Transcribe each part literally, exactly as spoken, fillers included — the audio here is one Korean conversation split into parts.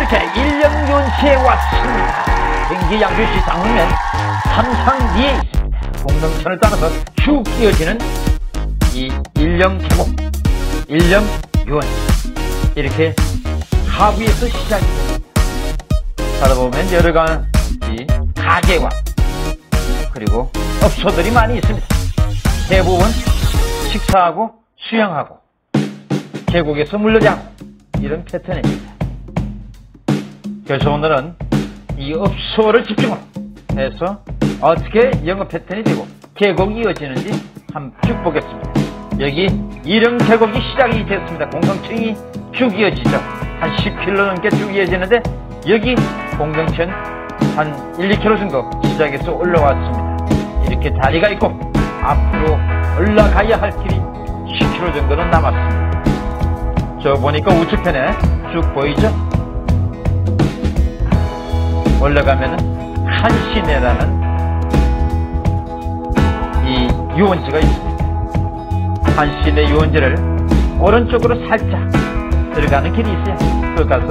이렇게 일령요원지에 왔습니다. 경기 양주시 상흥면 삼상리에 있습니다. 공동천을 따라서 쭉 이어지는 이 일령계곡, 일령요원지, 이렇게 하부에서 시작이 됩니다. 살아보면 여러가지 가게와 그리고 업소들이 많이 있습니다. 대부분 식사하고 수영하고 계곡에서 물놀이하고 이런 패턴입니다. 그래서 오늘은 이 업소를 집중으로 해서 어떻게 영업 패턴이 되고 계곡이 이어지는지 한번 쭉 보겠습니다. 여기 일령계곡이 시작이 됐습니다. 공동천이 쭉 이어지죠. 한 십 킬로미터 넘게 쭉 이어지는데 여기 공동천 한 일, 이 킬로미터 정도 시작해서 올라왔습니다. 이렇게 다리가 있고 앞으로 올라가야 할 길이 십 킬로미터 정도는 남았습니다. 저 보니까 우측편에 쭉 보이죠? 올라가면은 한시내라는 이 유원지가 있습니다. 한시내 유원지를 오른쪽으로 살짝 들어가는 길이 있어요. 그걸 가서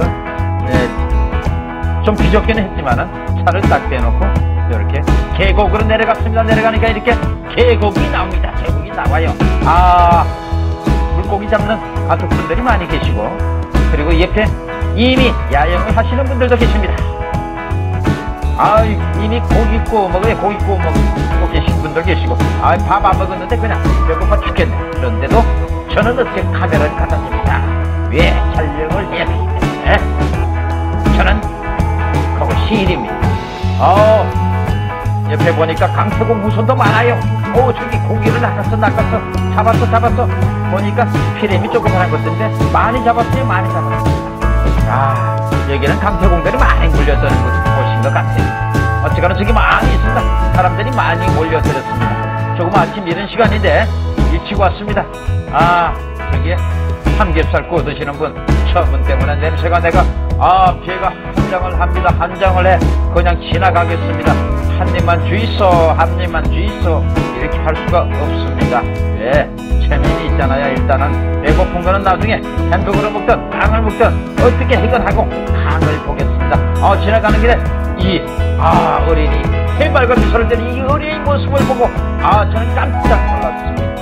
네, 좀 비좁기는 했지만은 차를 딱 대놓고 이렇게 계곡으로 내려갔습니다. 내려가니까 이렇게 계곡이 나옵니다. 계곡이 나와요. 아, 물고기 잡는 가족분들이 많이 계시고, 그리고 옆에 이미 야영을 하시는 분들도 계십니다. 아, 이미 고기 구워 먹어요. 고기 구워 먹고 계신 분들 계시고, 아, 밥 안 먹었는데 그냥 배고파 죽겠네. 그런데도 저는 어떻게 카메라를 갖다 씁니다. 왜 촬영을 해야 되기 때문에 저는 그거 시일입니다. 어, 옆에 보니까 강태공 무선도 많아요. 오, 저기 고기를 낚았어 낚았어 잡았어 잡았어 보니까 피렘이 조그만한 것인데 많이 잡았어요. 많이 잡았어요. 아, 여기는 강태공들이 많이 몰려드는 곳인 것 같아요. 어쨌거나 저기 많이 있습니다. 사람들이 많이 몰려들었습니다. 조금 아침 이른 시간인데 일찍 왔습니다. 아, 저기 삼겹살 구워 드시는 분, 저분 때문에 냄새가 내가 아, 배가 한장을 합니다. 한장을 해 그냥 지나가겠습니다. 한 입만 주이소, 한 입만 주이소, 이렇게 할 수가 없습니다. 왜? 체면이 있잖아요. 일단은 배고픈 거는 나중에 햄버거를 먹든 빵을 먹든 어떻게 해결하고 강을 보겠습니다. 어, 지나가는 길에 이 아, 어린이 해맑은 미소를 띠는 이 어린이 모습을 보고 아, 저는 깜짝 놀랐습니다.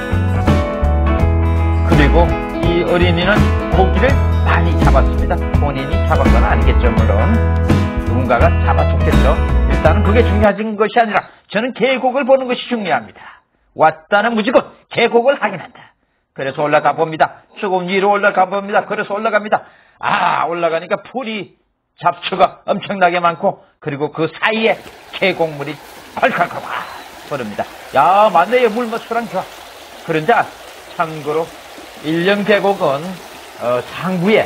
그리고 이 어린이는 고기를 많이 잡았습니다. 본인이 잡은 건 아니겠죠. 물론 누군가가 잡아줬겠죠. 일단은 그게 중요한 것이 아니라 저는 계곡을 보는 것이 중요합니다. 왔다는 무조건 계곡을 확인한다. 그래서 올라가 봅니다. 조금 위로 올라가 봅니다. 그래서 올라갑니다. 아, 올라가니까 풀이 잡초가 엄청나게 많고, 그리고 그 사이에 계곡물이 콸콸콸 흐릅니다. 야, 맞네요. 물 멋처럼 좋아. 그런데 참고로 일령계곡은 어, 상부에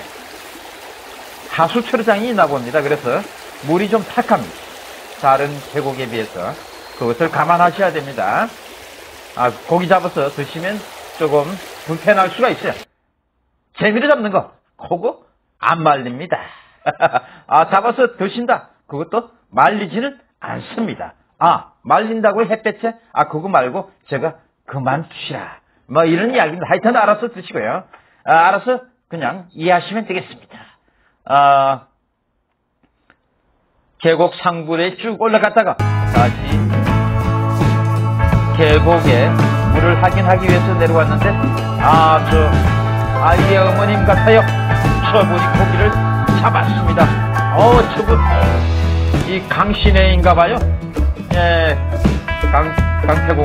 하수처리장이 있나 봅니다. 그래서 물이 좀 탁합니다. 다른 계곡에 비해서 그것을 감안하셔야 됩니다. 아, 고기 잡아서 드시면 조금 불편할 수가 있어요. 재미로 잡는 거 그거 안 말립니다. 아, 잡아서 드신다, 그것도 말리지는 않습니다. 아, 말린다고 햇볕에 아, 그거 말고 제가 그만두시라 뭐 이런 이야기입니다. 하여튼 알아서 드시고요. 아, 알아서 그냥 이해하시면 되겠습니다. 아, 계곡 상부에 쭉 올라갔다가 다시 계곡에 물을 확인하기 위해서 내려왔는데, 아, 저 아이의 어머님 같아요. 저분이 고기를 잡았습니다. 어, 저분 이 강신혜인가봐요. 예, 강 강태공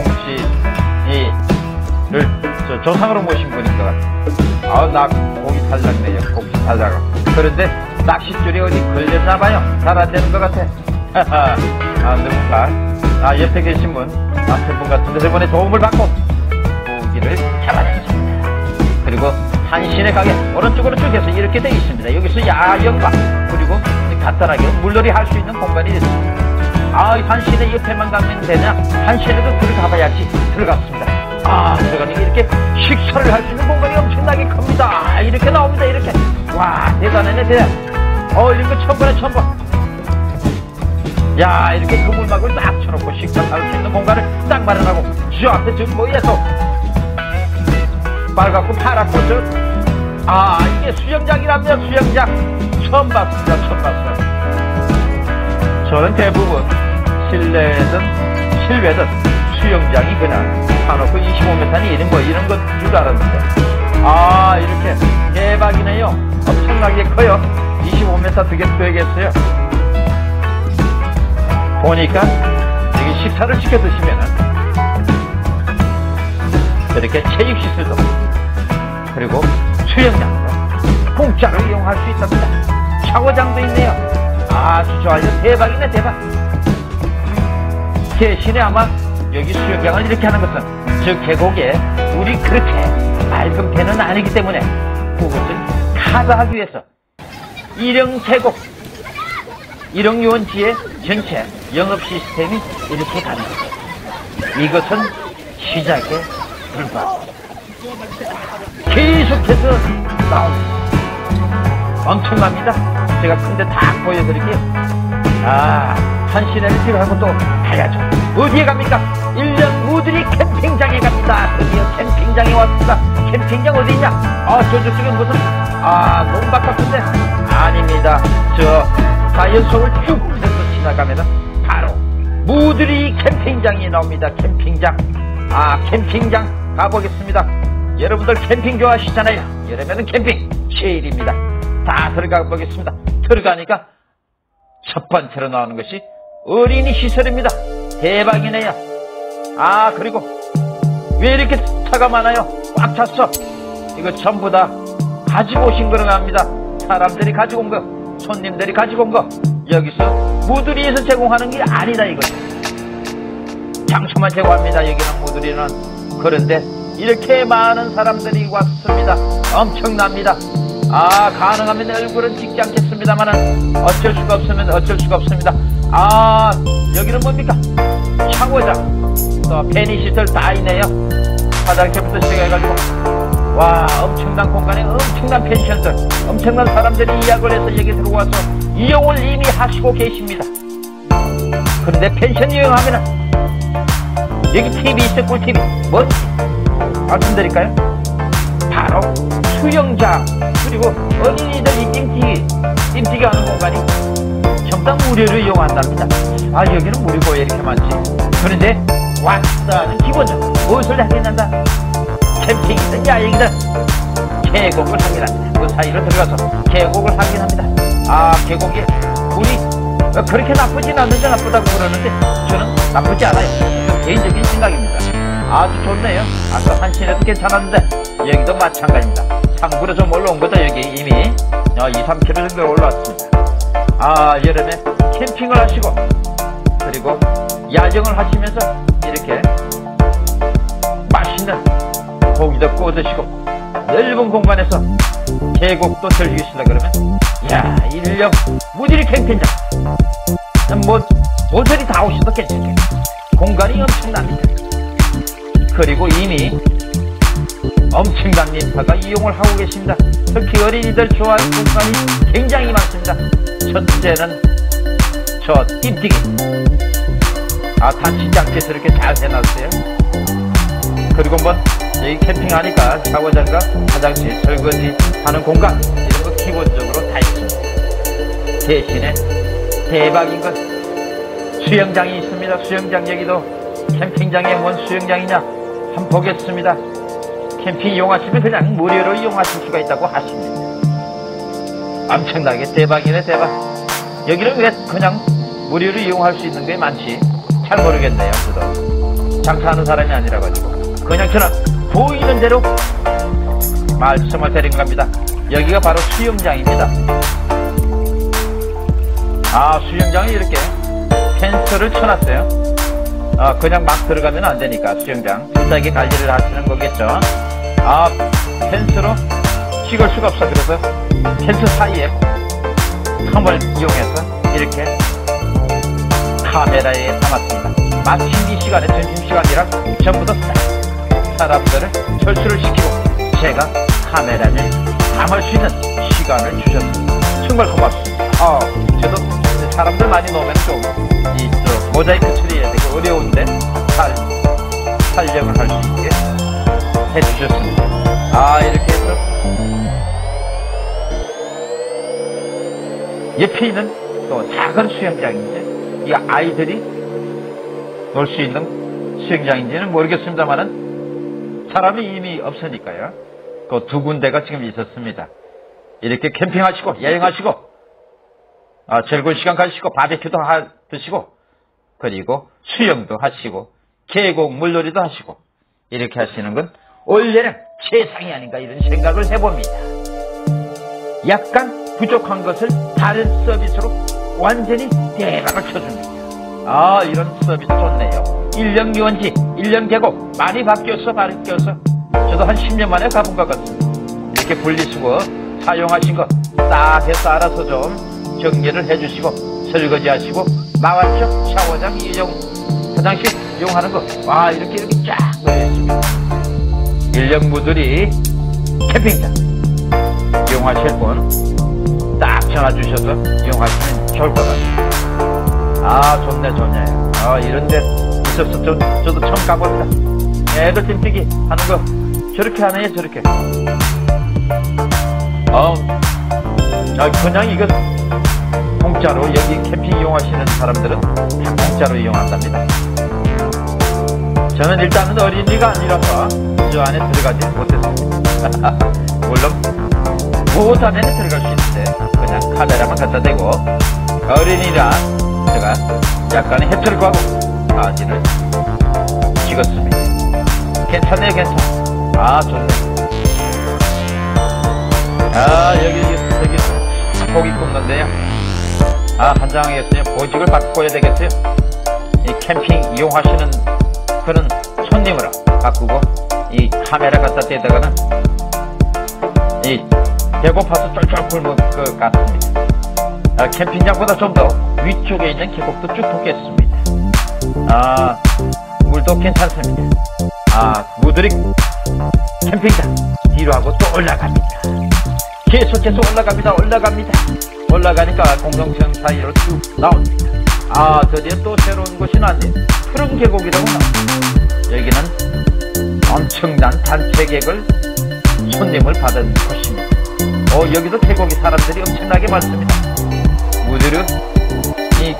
씨를 저 조상으로 모신 분인 것 같아요. 아, 나 고기 살락네요. 고기 살락. 그런데 낚싯줄이 어디 걸렸나봐요. 잘 안 되는 것 같아. 아, 누군가 아, 옆에 계신 분 남편분 같은데 저번에 도움을 받고 고기를 잡아냈습니다. 그리고 한신의 가게 오른쪽으로 쭉 해서 이렇게 되어 있습니다. 여기서 야영과 그리고 간단하게 물놀이 할 수 있는 공간이 있습니다. 아, 한신의 옆에만 가면 되냐? 한신에도 들어가봐야지. 들어갔습니다. 아, 들어가니까 이렇게 식사를 할 수 있는 공간이 엄청나게 큽니다. 아, 이렇게 나옵니다. 이렇게. 와, 대단하네, 대단. 어, 이런 거 처음 보네, 처음 봐. 야, 이렇게 그물막을 딱 쳐놓고 식사할 수 있는 공간을 딱 마련하고 저 앞에 저 뭐에서 빨갛고 파랗고 저 아, 이게 수영장이랍니다. 수영장. 처음 봤습니다. 처음 봤어요. 저는 대부분 실내든 실외든 수영장이 그냥 사놓고 이십오 미터니 이런 거 이런 것 줄 알았는데, 아 이렇게 대박이네요. 엄청나게 커요. 이십오 미터 되게 되겠어요. 보니까 여기 식사를 시켜 드시면은 이렇게 체육시설도 그리고 수영장도 공짜로 이용할 수 있답니다. 샤워장도 있네요. 아주 좋아요. 대박이네 대박. 대신에 아마 여기 수영장을 이렇게 하는 것은 저 계곡에 물이 그렇게 맑은 배는 아니기 때문에 그것을 커버하기 위해서 일형 계곡, 일형 유원지의 전체 영업 시스템이 이렇게 가는 거죠. 이것은 시작에 불과합니다. 계속해서 나옵니다. 엄청납니다. 제가 큰데 다 보여드릴게요. 아, 한 시내를 필요하고 또 가야죠. 어디에 갑니까? 일년 무드리 캠핑장에 갑니다. 드디어 캠핑장에 왔습니다. 캠핑장 어디 있냐? 아, 저쪽에 무슨, 아, 논밭 같은데? 아닙니다. 저, 자연속을 쭉 해서 지나가면은 바로 무드리 캠핑장이 나옵니다. 캠핑장. 아, 캠핑장 가보겠습니다. 여러분들 캠핑 좋아하시잖아요. 여름에는 캠핑 제일입니다. 다 들어가 보겠습니다. 들어가니까 첫 번째로 나오는 것이 어린이 시설입니다. 대박이네요. 아, 그리고 왜 이렇게 차가 많아요? 꽉 찼어. 이거 전부 다 가지고 오신 거로 나옵니다. 사람들이 가지고 온 거, 손님들이 가지고 온 거. 여기서 무드리에서 제공하는 게 아니다 이거죠. 장소만 제공합니다. 여기는 무드리는. 그런데 이렇게 많은 사람들이 왔습니다. 엄청납니다. 아, 가능하면 얼굴은 찍지 않겠습니다만은 어쩔 수가 없으면 어쩔 수가 없습니다. 아, 여기는 뭡니까? 샤워장, 또 편의시설 다 있네요. 화장실부터 시작해가지고, 와, 엄청난 공간에 엄청난 펜션들, 엄청난 사람들이 예약을 해서 여기 들어와서 이용을 이미 하시고 계십니다. 그런데 펜션 이용하면은 여기 티비 있어. 꿀티비 뭐지? 말씀드릴까요? 바로 수영장, 그리고 어린이들 찜튀기 찜튀기 하는 공간이 전부 다 무료로 이용한답니다. 아, 여기는 무료고 왜 이렇게 많지? 그런데 왔다는 기본적으로 무엇을 확인한다? 캠핑이든 야영이든 계곡을 확인합니다. 그 사이로 들어가서 계곡을 확인합니다. 아, 계곡에 물이 그렇게 나쁘진 않는데 나쁘다고 그러는데 저는 나쁘지 않아요. 개인적인 생각입니다. 아주 좋네요. 아까 한시내도 괜찮았는데 여기도 마찬가지입니다. 상부로 좀 올라온 거죠. 여기 이미 어, 이, 삼 킬로미터 정도 올라왔습니다. 아, 여름에 캠핑을 하시고 그리고 야경을 하시면서 이렇게 맛있는 고기도 구워 드시고 넓은 공간에서 계곡도 즐기시다 그러면, 야, 일령 무지리 캠핑장 뭐 모서리 다 오셔도 괜찮겠네요. 공간이 엄청납니다. 그리고 이미 엄청난 인파가 이용을 하고 계십니다. 특히 어린이들 좋아하는 공간이 굉장히 많습니다. 첫째는 저 찜튀기. 아, 다치지 않게 저렇게 잘 해놨어요. 그리고 뭐 여기 캠핑하니까 샤워장과 화장실, 설거지 하는 공간 이런 거 기본적으로 다 있습니다. 대신에 대박인 건 수영장이 있습니다. 수영장. 여기도 캠핑장에 뭔 수영장이냐 한번 보겠습니다. 캠핑 이용하시면 그냥 무료로 이용하실 수가 있다고 하십니다. 엄청나게 대박이네 대박. 여기는 왜 그냥 무료로 이용할 수 있는 게 많지? 잘 모르겠네요. 저도 장사하는 사람이 아니라 가지고 그냥 저는 보이는 대로 말씀을 드린 겁니다. 여기가 바로 수영장입니다. 아, 수영장이 이렇게 펜스를 쳐놨어요. 아, 그냥 막 들어가면 안 되니까 수영장 비싸게 관리를 하시는 거겠죠. 아, 펜스로 찍을 수가 없어. 그래서 펜스 사이에 텀을 이용해서 이렇게 카메라에 담았습니다. 마침 이 시간에 점심시간이라 전부 다 사람들을 철수를 시키고 제가 카메라를 담을 수 있는 시간을 주셨습니다. 정말 고맙습니다. 아, 저도 사람들 많이 놓으면 좀 이 저 모자이크 처리해야 되고 어려운데 잘 촬영을 할 수 있게 해주셨습니다. 아, 이렇게 해서 옆에 있는 또 작은 수영장인데 이 아이들이 놀 수 있는 수영장인지는 모르겠습니다만은 사람이 이미 없으니까요. 그 두 군데가 지금 있었습니다. 이렇게 캠핑하시고 여행하시고 아, 즐거운 시간 가지시고 바베큐도 하, 드시고 그리고 수영도 하시고 계곡 물놀이도 하시고 이렇게 하시는 건 올여름 최상이 아닌가 이런 생각을 해봅니다. 약간 부족한 것을 다른 서비스로 완전히 대박을 쳐줍니다. 아, 이런 서비스 좋네요. 일 년 유원지, 일 년 계곡 많이 바뀌었어 바뀌었어. 저도 한 십 년 만에 가본 것 같습니다. 이렇게 분리수거 사용하신 거 딱 해서 알아서 좀 정리를 해주시고 설거지 하시고 나왔죠? 샤워장 이용 화장실 이용하는 거 와 이렇게 이렇게 쫙 놓여있습니다. 인력무들이 캠핑장 이용하실 분 딱 전화 주셔서 이용하시면 좋을 것 같아요. 아 좋네 좋네. 아 이런데 있어서 저, 저도 처음 가봅니다. 애들 찜뜨기 하는 거 저렇게 하네 저렇게. 어, 아, 그냥 이거 공짜로 여기 캠핑 이용하시는 사람들은 다 공짜로 이용한답니다. 저는 일단은 어린이가 아니라서 저 안에 들어가지 못했습니다. 물론 보호소 안에는 들어갈 수 있는데 그냥 카메라만 갖다 대고 어린이라 제가 약간의 해체를 구하고 사진을 찍었습니다. 괜찮네요 괜찮아. 아 좋네. 아 여기 여기 고기 굽는데요. 아 한장하겠어요. 보직을 바꿔야 되겠어요. 이 캠핑 이용하시는 그런 손님으로 바꾸고 이 카메라 갖다 대다가는 이 배고파서 쫄쫄 굶을 것 같습니다. 아, 캠핑장보다 좀 더 위쪽에 있는 계곡도 쭉 돕겠습니다. 아 물도 괜찮습니다. 아 무들이 캠핑장 뒤로 하고 또 올라갑니다. 계속해서 올라갑니다. 올라갑니다. 올라가니까 공동체형 사이로 쭉 나옵니다. 아 드디어 또 새로운 곳이 나왔네요. 푸른 계곡이라고 나옵니다. 여기는 엄청난 단체객을 손님을 받은 곳입니다. 어 여기도 계곡이 사람들이 엄청나게 많습니다. 무드르 이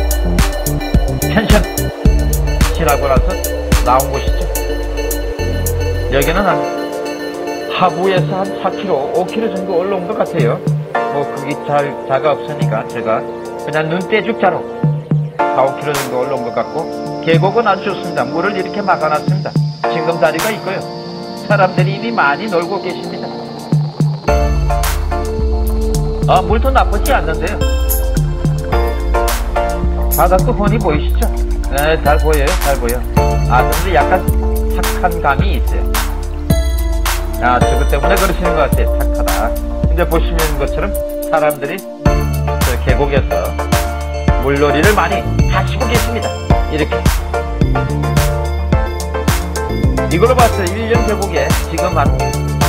펜션 지나고 나서 나온 곳이죠. 여기는 한 하부에서 한 사 킬로미터, 오 킬로미터 정도 올라온 것 같아요. 뭐 그게 잘 자가 없으니까 제가 그냥 눈대죽자로 사, 오 킬로미터 정도 올라온 것 같고 계곡은 아주 좋습니다. 물을 이렇게 막아놨습니다. 징검다리가 있고요. 사람들이 이미 많이 놀고 계십니다. 아 물도 나쁘지 않는데요. 바닥도 훤히 보이시죠? 네, 잘 보여요, 잘 보여. 아, 근데 약간 탁한 감이 있어요. 아, 저것 때문에 그러시는 것 같아요. 탁하다. 근데 보시는 것처럼 사람들이 저 계곡에서 물놀이를 많이 하시고 계십니다. 이렇게. 이걸로 봤어요. 일 년 계곡에 지금 한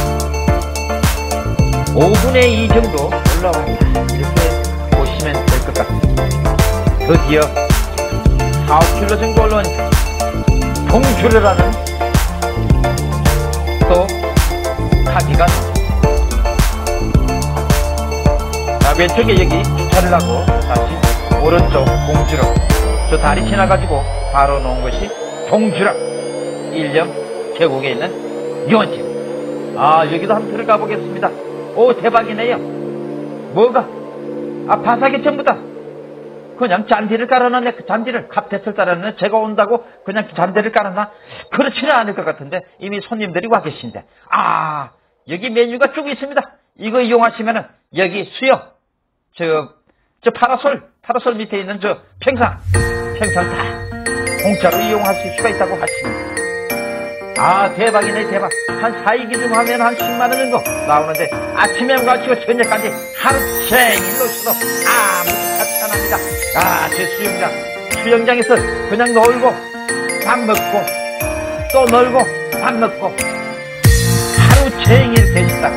오분의 이 정도 올라옵니다. 이렇게 보시면 될 것 같습니다. 드디어 사, 오 킬로미터 정도 올라오니까 동주르라는 또 가기가 자, 왼쪽에 여기 주차를 하고 다시 오른쪽 동주르 저 다리 지나가지고 바로 놓은 것이 동주르 일령 계곡에 있는 유원지. 아 여기도 한번 들어가 보겠습니다. 오 대박이네요. 뭐가 아 바닥이 전부 다 그냥 잔디를 깔아놨네. 그 잔디를 카펫을 깔아놨네. 제가 온다고 그냥 잔디를 깔아놔? 그렇지는 않을 것 같은데 이미 손님들이 와 계신데. 아 여기 메뉴가 쭉 있습니다. 이거 이용하시면은 여기 수영 저, 저 파라솔 파라솔 밑에 있는 저 평상 평상 다 공짜로 이용하실 수가 있다고 하십니다. 아 대박이네 대박. 한 사이기중 하면 한 십만 원 정도 나오는데 아침에 가시고 저녁까지 하루 종일 노셔도 아무도 차치 안 합니다. 아 제 수영장 수영장에서 그냥 놀고 밥 먹고 또 놀고 밥 먹고 하루 종일 계시다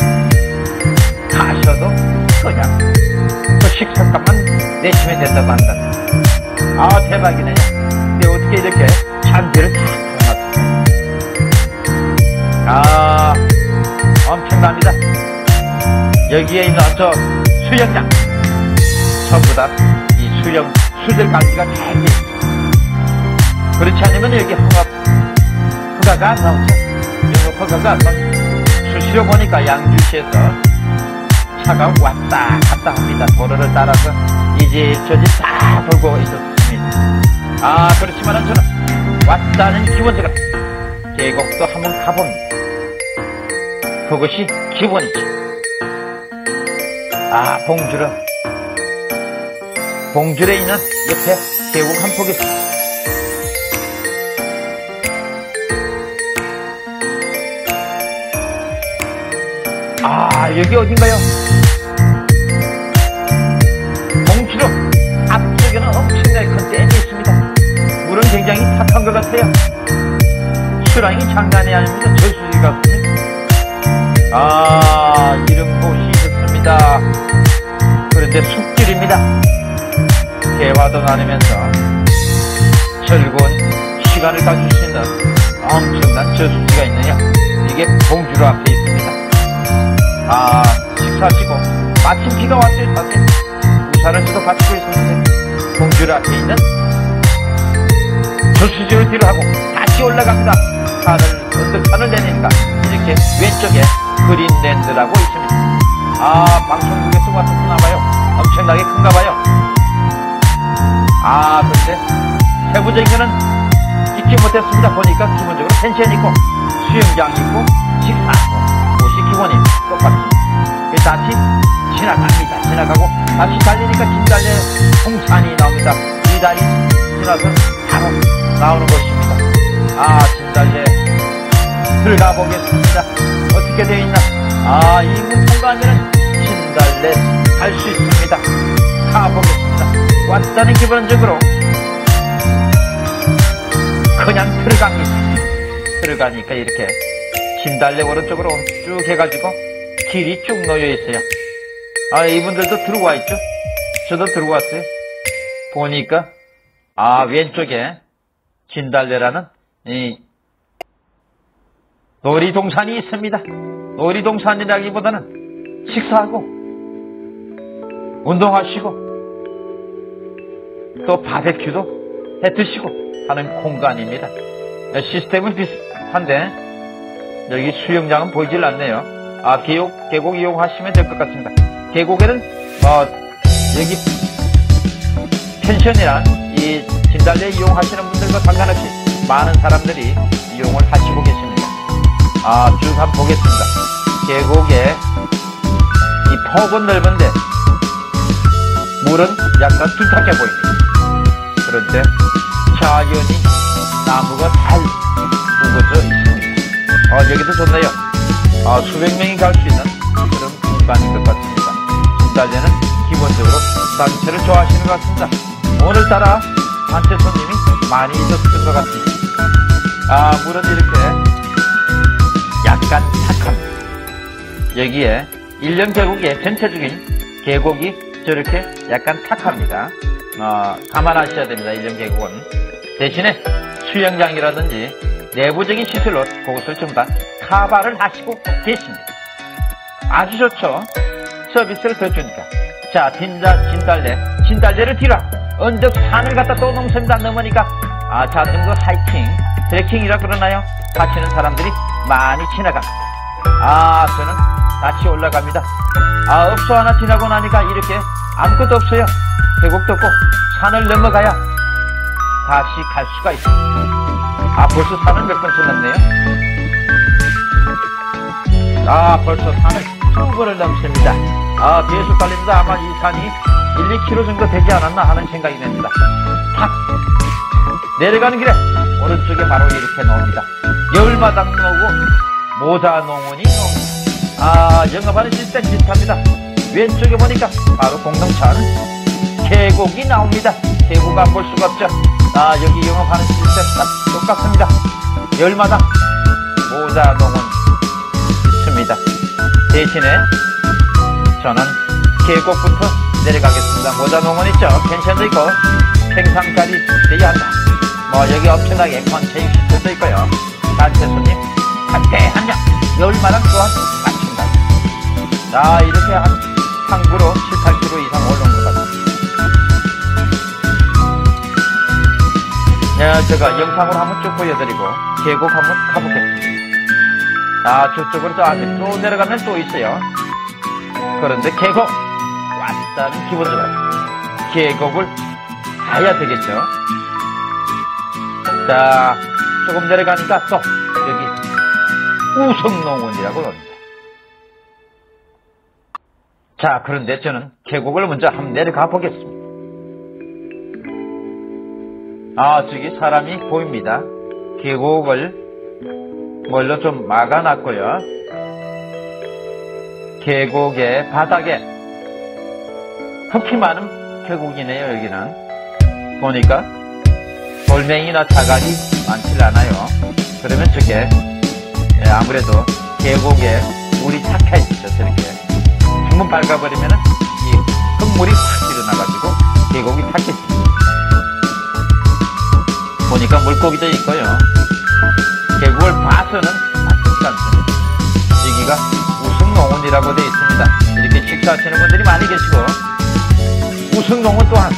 가셔도 그냥 그 식사값만 내시면 된다고 한다. 아 대박이네. 근데 어떻게 이렇게 잔디를 다 해놨습니까? 아 엄청납니다. 여기에 있는 저 수영장 전부 다 이 수령, 수질 관리가 잘 돼 있습니다. 그렇지 않으면 여기 허가, 허가가 안 나오죠. 영업 허가가 안 나오죠. 수시로 보니까 양주시에서 차가 왔다 갔다 합니다. 도로를 따라서 이 집 저 집 다 돌고 있었습니다. 아, 그렇지만은 저는 왔다는 기본적으로 계곡도 한번 가봅니다. 그것이 기본이죠. 아, 봉주르. 봉주르에 있는 옆에 계곡 한 폭이 있습니다. 아, 여기 어딘가요? 봉주르 앞쪽에는 엄청나게 큰 댐이 있습니다. 물은 굉장히 탁한 것 같아요. 수량이 장난이 아닙니다. 저수지 같습니다. 아, 이런 곳이 있었습니다. 그런데 숲길입니다. 대화도 나누면서 즐거운 시간을 가질 수 있는 엄청난 저수지가 있느냐? 이게 봉주르 앞에 있습니다. 아, 식사하시고 마침 비가 왔어요. 사실 우산을 지도 받치고 있었는데 봉주르 앞에 있는 저수지를 뒤로 하고 다시 올라갑니다. 산을 언덕산을 내리니까 이렇게 왼쪽에 그린랜드라고 있습니다. 아, 방송국에서 왔었나봐요. 엄청나게 큰가봐요. 아, 그런데 세부적인 거는 잊지 못했습니다. 보니까 기본적으로 펜션 있고 수영장 있고 식사하고 곳이 기본이 똑같습니다. 다시 지나갑니다. 지나가고 다시 달리니까 진달래 홍산이 나옵니다. 이 다리 지나서 바로 나오는 곳입니다. 아, 진달래 들어가 보겠습니다. 어떻게 되어 있나? 아, 이 문 통과하면 진달래 갈 수 있습니다. 가보겠습니다. 왔다는 기본적으로 그냥 들어갑니다. 들어가니까 이렇게 진달래 오른쪽으로 쭉 해가지고 길이 쭉 놓여 있어요. 아, 이분들도 들어와 있죠? 저도 들어왔어요. 보니까 아, 왼쪽에 진달래라는 이 놀이동산이 있습니다. 놀이동산이라기보다는 식사하고 운동하시고 또 바베큐도 해 드시고 하는 공간입니다. 시스템은 비슷한데 여기 수영장은 보이질 않네요. 아, 계곡, 계곡 이용하시면 될 것 같습니다. 계곡에는 어, 여기 펜션이란 이 진달래 이용하시는 분들과 상관없이 많은 사람들이 이용을 하시고 계십니다. 아, 쭉 한번 보겠습니다. 계곡에 이 폭은 넓은데 물은 약간 둔탁해 보입니다. 그런데 자연히 나무가 잘 우거져 있습니다. 아, 여기도 좋네요. 아, 수백 명이 갈 수 있는 그런 공간인 것 같습니다. 진달래는 기본적으로 산책을 좋아하시는 것 같습니다. 오늘따라 산책 손님이 많이 있었던 것 같습니다. 아, 물은 이렇게 약간 탁합니다. 여기에 일년 계곡의 전체적인 계곡이 저렇게 약간 탁합니다. 어, 감안하셔야 됩니다. 일년 계곡은. 대신에 수영장이라든지 내부적인 시설로 그것을 전부 다 카바를 하시고 계십니다. 아주 좋죠. 서비스를 더 주니까. 자, 진달, 진달래. 진달래를 뒤로 언덕 산을 갖다 또 넘습니다. 넘으니까 아, 자전거 하이킹, 트레킹이라 그러나요? 하시는 사람들이 많이 지나갑니다. 아, 저는 다시 올라갑니다. 아, 업소 하나 지나고 나니까 이렇게 아무것도 없어요. 계곡도 없고 산을 넘어가야 다시 갈 수가 있습니다. 아, 벌써 산을 몇 번 지났네요. 아, 벌써 산을 두 번을 넘습니다. 아, 계속 달립니다. 아마 이 산이 일, 이 킬로미터 정도 되지 않았나 하는 생각이 듭니다. 탁! 내려가는 길에 오른쪽에 바로 이렇게 나옵니다. 열마당 나오고 모자농원이 나옵니다. 아, 영업하는 시스템 비슷합니다. 왼쪽에 보니까 바로 공동찬 계곡이 나옵니다. 계곡 안 볼 수가 없죠. 아, 여기 영업하는 시스템 다 똑같습니다. 열마당 모자농원 있습니다. 대신에 저는 계곡부터 내려가겠습니다. 모자농원 있죠. 펜션도 있고 평상자리 있어야 한다. 뭐 여기 엄청나게 컨체육시설도 있고요. 단체 손님 한대 한명 열마당 또한 마친다. 자, 이렇게 한 항구로 칠, 팔 킬로미터 이상 올라온 것 같습니다. 야, 제가 영상으로 한번 쭉 보여드리고 계곡 한번 가보겠습니다. 아, 저쪽으로 저 아직 또 내려가면 또 있어요. 그런데 계곡 왔다는 기본적으로 계곡을 가야 되겠죠. 자, 조금 내려가니까 또 여기 우성농원이라고 합니다. 자, 그런데 저는 계곡을 먼저 한번 내려가 보겠습니다. 아, 저기 사람이 보입니다. 계곡을 뭘로 좀 막아놨고요. 계곡의 바닥에 흙이 많은 계곡이네요. 여기는 보니까 돌멩이나 자갈이 많지 않아요. 그러면 저게 아무래도 계곡에 물이 탁해 있죠. 저렇게 한번 밟아버리면 이 흙물이 확 일어나가지고 계곡이 탁해집니다. 보니까 물고기도 있고요. 계곡을 봐서는 나쁘지 않습니다. 여기가 우승농원이라고 되어 있습니다. 이렇게 식사하시는 분들이 많이 계시고, 우승농원 또한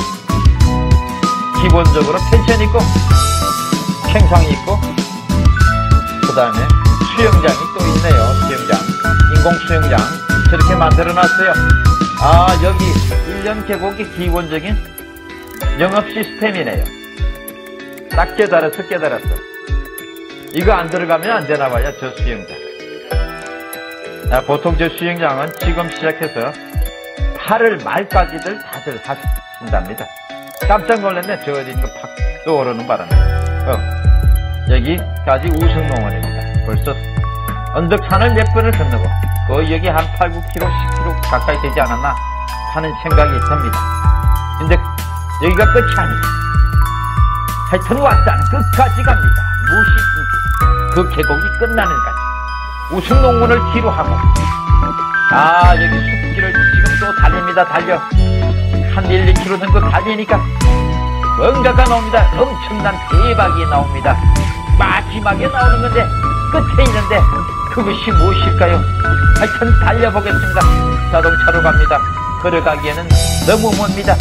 기본적으로 펜션이 있고 팽상이 있고 그 다음에 수영장이 또 있네요. 수영장, 인공 수영장 저렇게 만들어 놨어요. 아, 여기 일년 계곡의 기본적인 영업 시스템이네요. 딱 깨달았어 깨달았어. 이거 안 들어가면 안 되나 봐요. 저 수영장. 아, 보통 저 수영장은 지금 시작해서 팔월 말까지들 다들 하신답니다. 깜짝 놀랐네. 저 어디 팍 떠오르는 바람에. 어, 여기까지 우승농원입니다. 벌써 언덕산을 몇 번을 건너고 거의 여기 한 팔, 구 킬로미터, 십 킬로미터 가까이 되지 않았나 하는 생각이 듭니다. 근데 여기가 끝이 아니죠. 하여튼 왔다는 끝까지 갑니다. 무시 그 계곡이 끝나는 까지 우승농원을 뒤로 하고, 아, 여기 숲길을 지금 또 달립니다. 달려 한 일, 이 킬로미터 정도 달리니까 뭔가가 나옵니다. 엄청난 대박이 나옵니다. 마지막에 나오는 건데 끝에 있는데 그것이 무엇일까요? 하여튼 달려보겠습니다. 자동차로 갑니다. 걸어가기에는 너무 멉니다.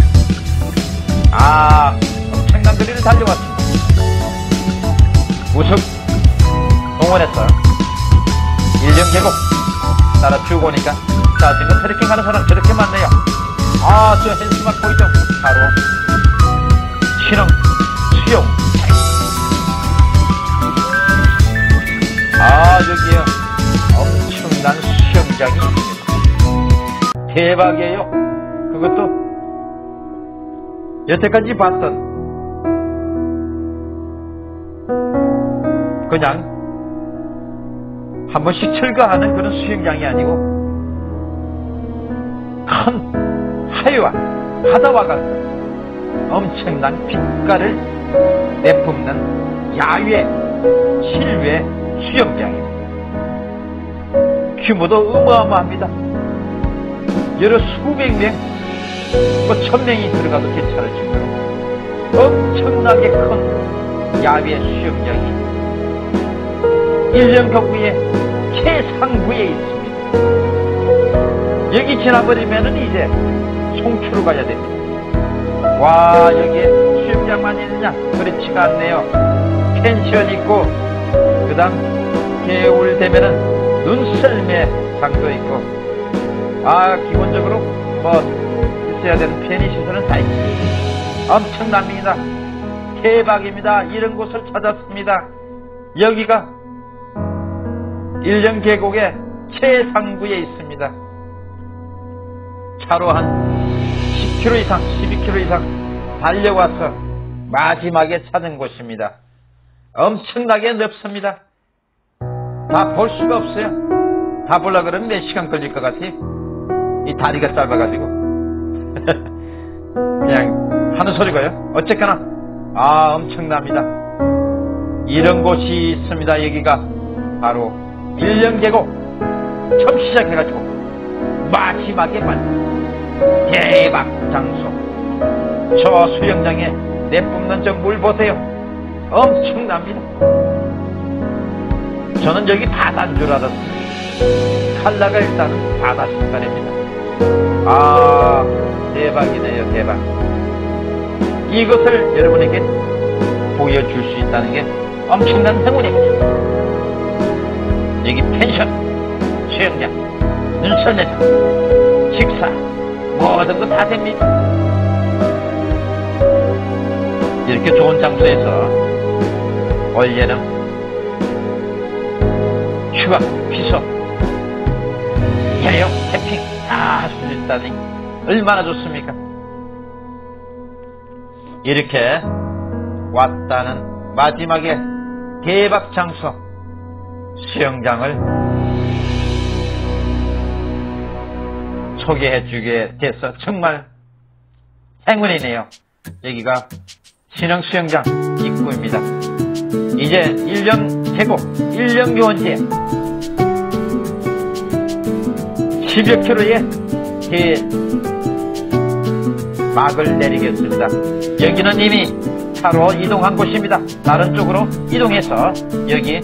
아, 엄청난 거리를 달려왔습니다. 우승 농원에서 일년 계곡 따라 쭉 오니까 자전거 트레킹 하는 사람 저렇게 많네요. 아, 저 헬스막 보이죠? 바로 신흥 수영. 아, 여기요 엄청난 수영장이 있습니다. 대박이에요. 그것도 여태까지 봤던 그냥 한 번씩 철거하는 그런 수영장이 아니고 큰 하유와 바다와 같은 엄청난 빛깔을 내뿜는 야외 실외 수영장입니다. 규모도 어마어마합니다. 여러 수백 명, 뭐 천 명이 들어가도 괜찮을 정도로 엄청나게 큰 야외 수영장이 일년 거구의 최상부에 있습니다. 여기 지나버리면은 이제 송추로 가야 됩니다. 와, 여기에 수영장만 있느냐? 그렇지가 않네요. 펜션 있고, 그 다음 겨울 되면은 눈썰매 장도 있고, 아, 기본적으로 뭐 있어야 되는 편의시설은 다 있습니다. 엄청납니다. 대박입니다. 이런 곳을 찾았습니다. 여기가 일년 계곡의 최상부에 있습니다. 차로 한 십 킬로미터 이상, 십이 킬로미터 이상 달려와서 마지막에 찾은 곳입니다. 엄청나게 넓습니다. 다 볼 수가 없어요. 다 보려고 그러면 몇 시간 걸릴 것 같아요. 이 다리가 짧아가지고. 그냥 하는 소리고요. 어쨌거나 아, 엄청납니다. 이런 곳이 있습니다. 여기가 바로 일년 계곡 처음 시작해가지고 마지막에만 대박 장소. 저 수영장에 내뿜는 저 물 보세요. 엄청납니다. 저는 여기 바다인 줄 알았습니다. 컬러가 일단은 바다 색깔입니다. 아, 대박이네요. 대박. 이것을 여러분에게 보여줄 수 있다는 게 엄청난 행운입니다. 여기 펜션, 수영장, 눈썰매장, 식사 모든 거 다 됩니다. 이렇게 좋은 장소에서 올여름 휴가, 피서, 여행, 캠핑 다 할 수 있다니 얼마나 좋습니까? 이렇게 왔다는 마지막에 대박 장소 수영장을 소개해주게 돼서 정말 행운이네요. 여기가 신흥수영장 입구입니다. 이제 일 년 개국, 일 년 교원제 십여 킬로의 대막을 내리겠습니다. 여기는 이미 차로 이동한 곳입니다. 다른 쪽으로 이동해서 여기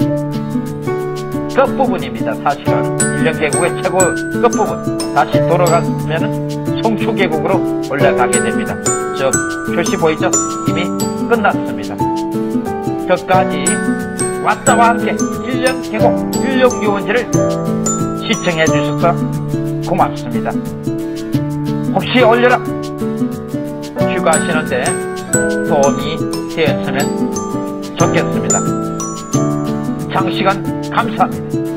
끝부분입니다. 사실은 일 년 계곡의 최고 끝부분. 다시 돌아가면 송추계곡으로 올라가게 됩니다. 저 표시 보이죠? 이미 끝났습니다. 끝까지 왔다와 함께 일 년 계곡, 일 년 교원지를 시청해 주셔서 고맙습니다. 혹시 올여름 휴가하시는데 도움이 되었으면 좋겠습니다. 장시간 감사합니다.